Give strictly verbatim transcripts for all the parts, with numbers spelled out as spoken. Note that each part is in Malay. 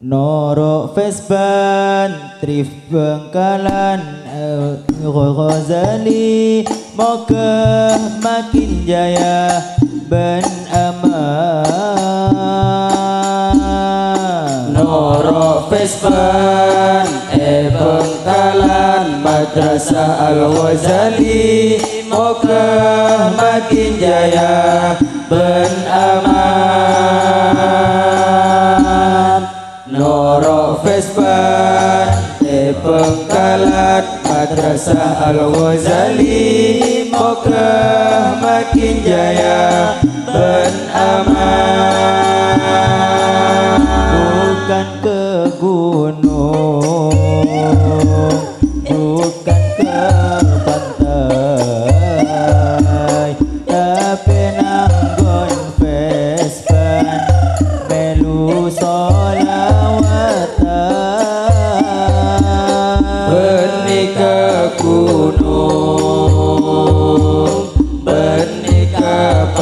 Noro Vesban Trif Bengkalan Ghazali moga makin jaya ben aman. Noro Vesban e Bengkalan Madrasah Al-Ghazali moga makin jaya ben aman. Noro Vesban e Bengkalan Madrasah Al-Ghazali moga makin jaya ben aman. Bukan ke gunung, bukan ke pantai, tapi nanggon Vesban melu solawatan. Benih ke gunung, benih ke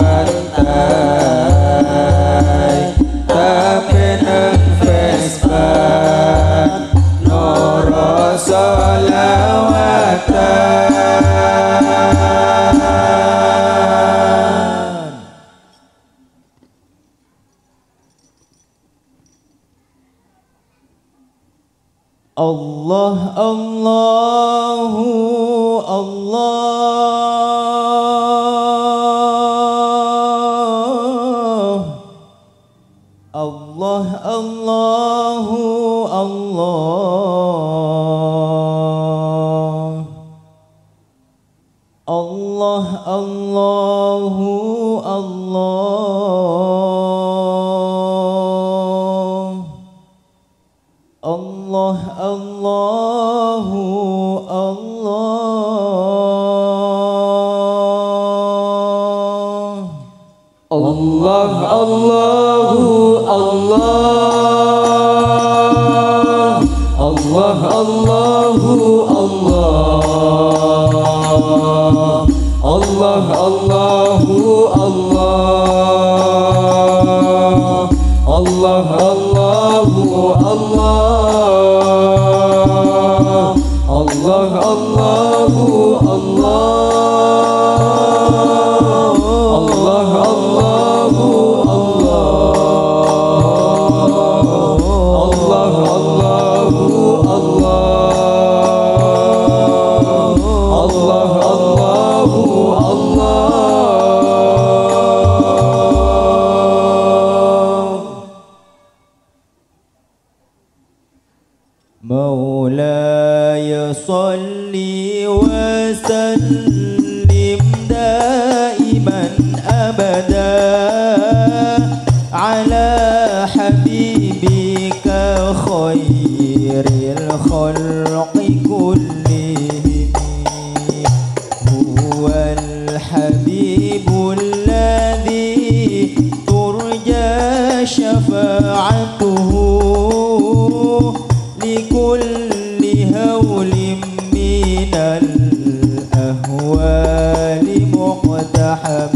pantai, tapi nang Vesban noro solawatan. Allah Allahu Allah Allah Allahu Allah Allah Allahu Allah Allah Allahu Allah Allah Allahu Allah Allah Allahu Allah Allah Allahu Allah Allah Allahu Allah Allah Allahu Allah Allah Allahu Allah Allah Allahu Allah Allah Allahu Allah. مولاي صل وسلم دائما أبدا على حبيبك خير الخلق كلهم. هو الحبيب الذي ترجى شفاعته لكل هول من الأهوال مقتحم.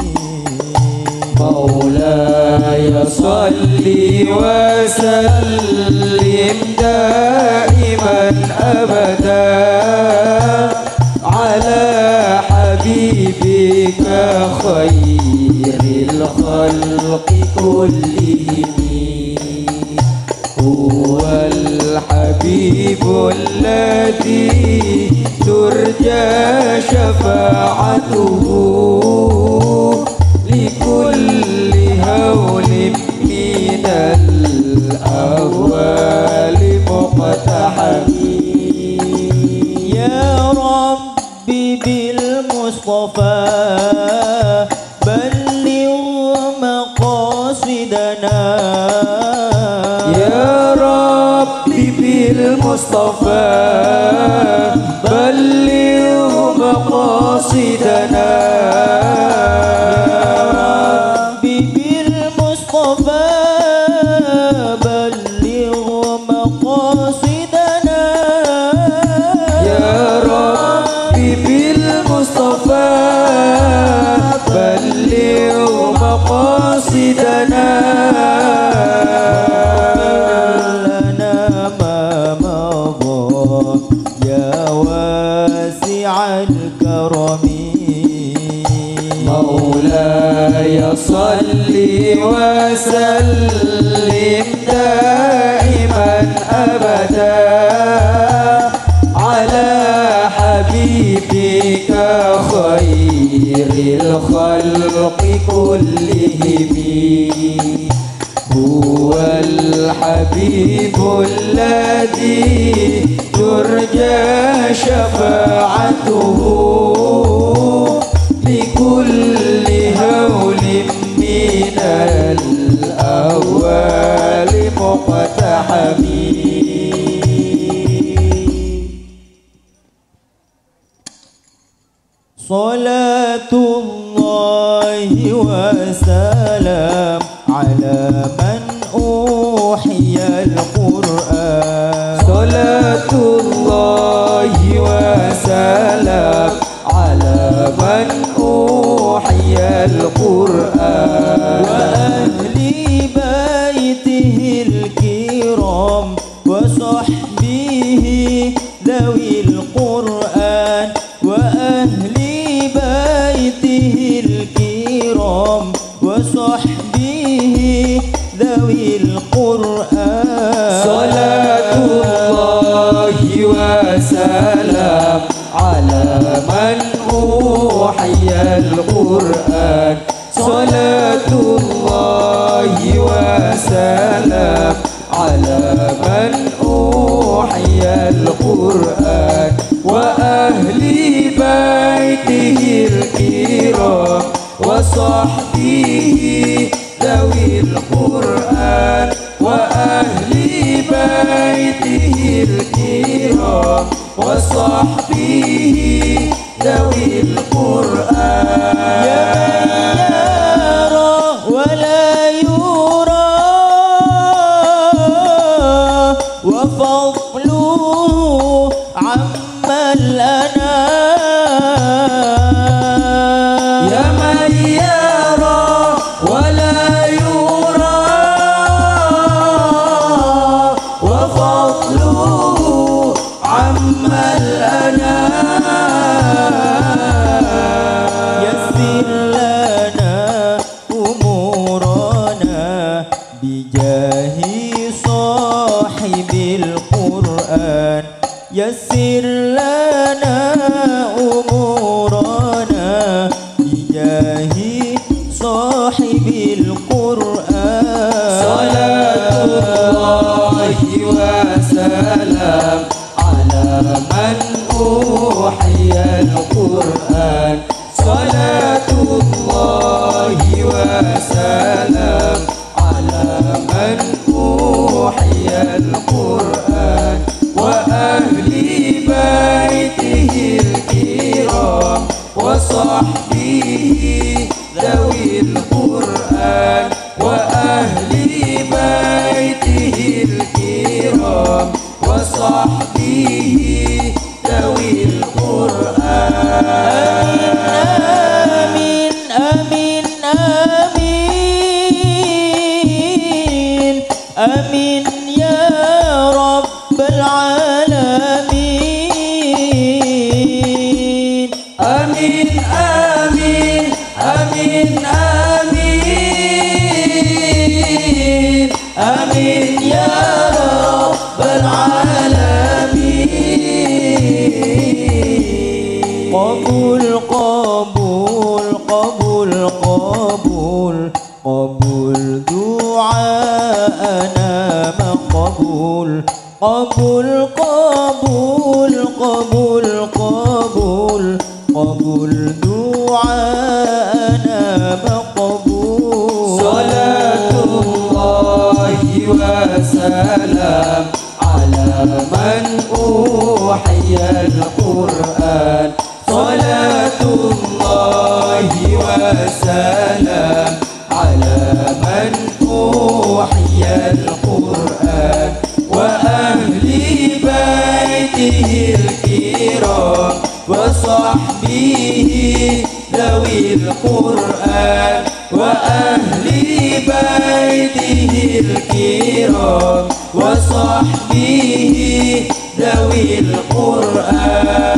مولاي صل وسلم دائما أبدا على حبيبك خير الخلق كلهم. هو الحبيب الذي ترجى شفاعته لكل هول من الأهوال مقتحم. يا ربي بالمصطفى بلغ مقاصدنا. يا ربي بالمصطفى بلغ مقاصدنا. يا ربي بالمصطفى بلغ يا واسع الكرم مولاي صل وسلم دائما أبدا على حبيبك خير الخلق كلهم هو الحبيب الذي ترجى شفاعته بكل هول من الأهوال مقتحم. صلاة الله وسلام على من أوحي القرآن صلاة الله وسلام على من أوحي القرآن وأهل بيته الكرام وصحبه ذوي القرآن وأهل بيته الكرام وصحبه ذوي القرآن صلاة الله وسلام على من أوحي القرآن صلاة الله وسلام على من أوحي القرآن وأهل بيته الكرام وصحبه ذوي القرآن وأهل بيته الكرام وصحبه ذوي القرآن يا من يرى ولا يرى وفضله عم الأنام يا من يرى ولا يرى وفضله عم الأنام يسر لنا أمورنا بجاه صاحب القرآن يسر لنا أمورنا بجاه صاحب القرآن صلاة الله وسلام على من أوحي القرآن صلاة الله وسلام على من أوحي القرآن وأهل بيته الكرام وصحبه ذوي القرآن وأهل بيته الكرام وصحبه ذوي القرآن آمين آمين آمين آمين يا رب العالمين آمين آمين آمين آمين آمين يا رب العالمين قبول قبول قبول قبول قبول دعاءنا مقبول قبول قبول قبول قبول قبول دعاءنا مقبول صلاة الله وسلام على من أوحي القرآن صلاة الله وسلام على من أوحي القرآن وأهل بيته الكرام وصحبه ذوي القرآن وأهل بيته الكرام وصحبه ذوي القرآن